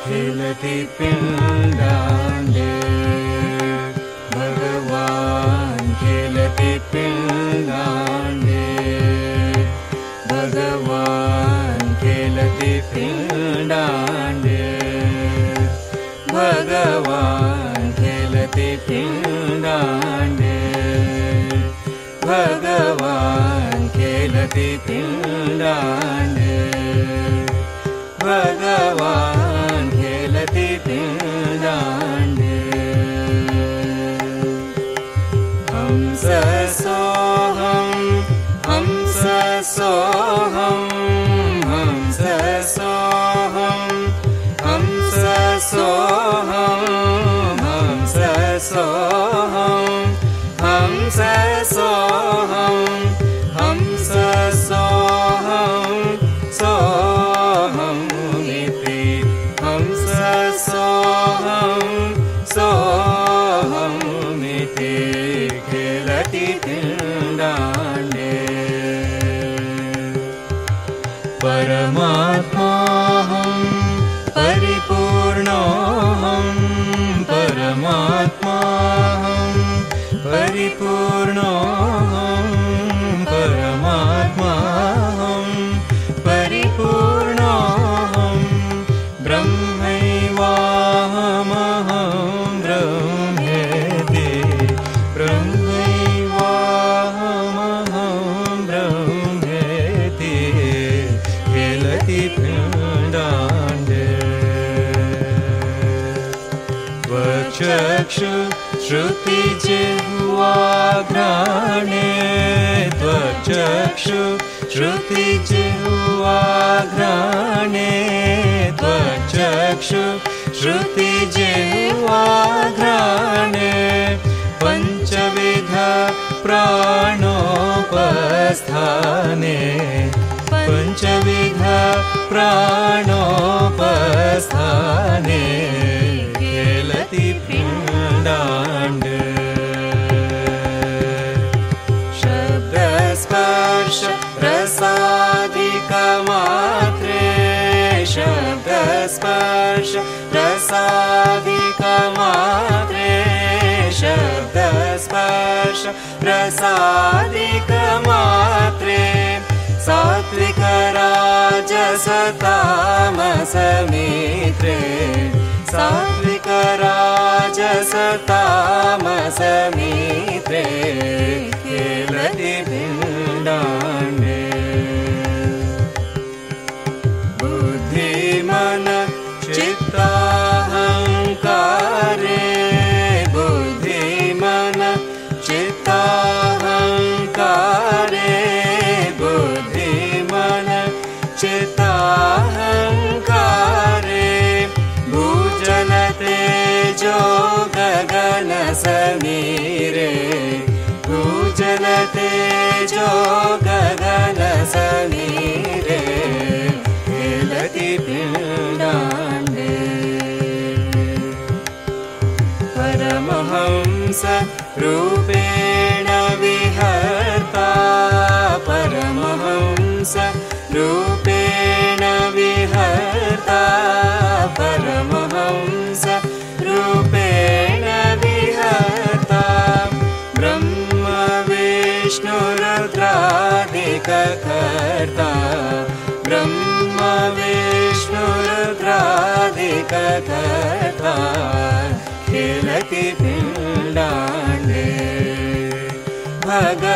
खेलति पिण्डाण्डे भगवान् खेलति पिण्डाण्डे भगवान् खेलति पिण्डाण्डे भगवान् खेलति पिण्डाण्डे भगवान् खेलति पिण्डाण्डे भगवान् खेलति पिण्डाण्डे हंस सोऽहं हंस सोऽहं हंस सोऽहं हंस सोऽहं हंस सोऽहं हंस सोऽहं हंस सोऽहं सोऽहमिति हंस सोऽहं सोऽहमिति खेलति पिण्डाण्डे परमात्माहं परिपूर्णोऽहं परमात्माहं परिपूर्णोऽहं परमात्माहं परिपूर्णोऽहं ब्रह्मैवाहमहं ब्रह्मेति ब्रह्मैवाहमहं ब्रह्मेति खेलति पिण्डाण्डे त्वचक्षु श्रुतिजिह्वाघ्राणे त्वचक्षु श्रुतिजिह्वाघ्राणे त्वचक्षु श्रुतिजिह्वाघ्राणे पञ्चविध प्राणोपस्थाने पञ्चविध प्राणोपस्थाने खेलति पिण्डाण्डे शब्दस्पर्श रसादिकमात्रे शब्दस्पर्श रसादिकमात्रे शब्दस्पर्श रसादिकमात्रे सात्विकराजसतामसमित्रे सात्विकराजसतामसमित्रे खेलति पिण्डाण्डे बुद्धिमन चित्ताहङ्कारे बुद्धिमन चित्ताहङ्कारे बुद्धिमन चित्ताहङ्कारे भूजलतेजो गगनसमीरे भूजलतेजो गगनसमीरे खेलति पिण्डाण्डे परमहंस रूपेण विहर्ता परमहंस रूपेण विहर्ता परमहंस रूपेण विहर्ता ब्रह्म विष्णुरुद्रादिककर्ता ब्रह्म विष्णुरुद्रादिककर्ता खेलति पिण्डाण्डे भगवान्